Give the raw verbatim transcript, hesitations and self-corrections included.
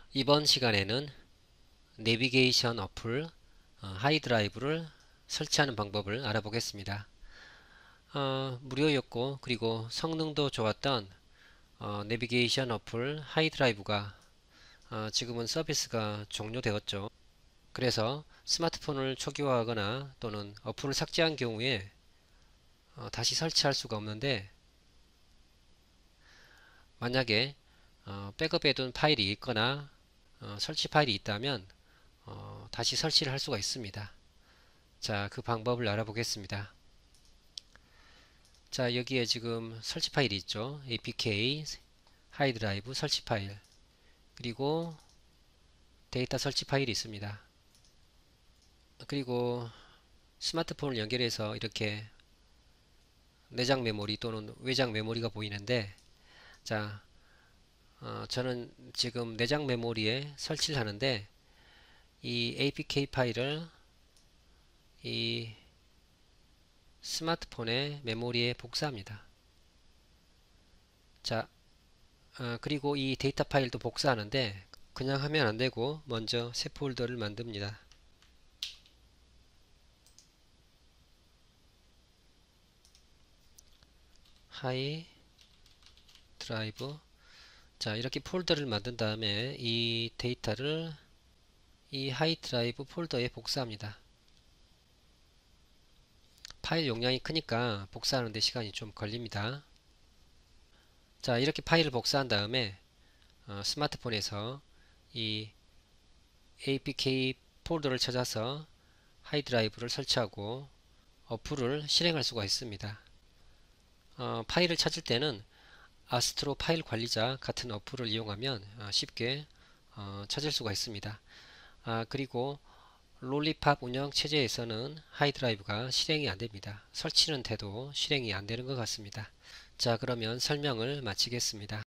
이번 시간에는 내비게이션 어플 어, 하이드라이브를 설치하는 방법을 알아보겠습니다. 어, 무료였고 그리고 성능도 좋았던 어, 내비게이션 어플 하이드라이브가 어, 지금은 서비스가 종료되었죠. 그래서 스마트폰을 초기화하거나 또는 어플을 삭제한 경우에 어, 다시 설치할 수가 없는데, 만약에 어, 백업해둔 파일이 있거나 어, 설치 파일이 있다면 어, 다시 설치를 할 수가 있습니다. 자, 그 방법을 알아보겠습니다. 자, 여기에 지금 설치 파일이 있죠. 에이피케이 하이드라이브 설치 파일, 그리고 데이터 설치 파일이 있습니다. 그리고 스마트폰을 연결해서 이렇게 내장 메모리 또는 외장 메모리가 보이는데, 자, 어, 저는 지금 내장 메모리에 설치를 하는데, 이 에이피케이 파일을 이 스마트폰의 메모리에 복사합니다. 자, 어, 그리고 이 데이터 파일도 복사하는데, 그냥 하면 안되고 먼저 새 폴더를 만듭니다. 하이 드라이브. 자, 이렇게 폴더를 만든 다음에 이 데이터를 이 하이 드라이브 폴더에 복사합니다. 파일 용량이 크니까 복사하는데 시간이 좀 걸립니다. 자, 이렇게 파일을 복사한 다음에 어, 스마트폰에서 이 에이피케이 폴더를 찾아서 하이 드라이브를 설치하고 어플을 실행할 수가 있습니다. 어, 파일을 찾을 때는 아스트로 파일 관리자 같은 어플을 이용하면 어, 쉽게 어, 찾을 수가 있습니다. 아, 그리고 롤리팝 운영 체제에서는 하이드라이브가 실행이 안됩니다. 설치는 돼도 실행이 안되는 것 같습니다. 자, 그러면 설명을 마치겠습니다.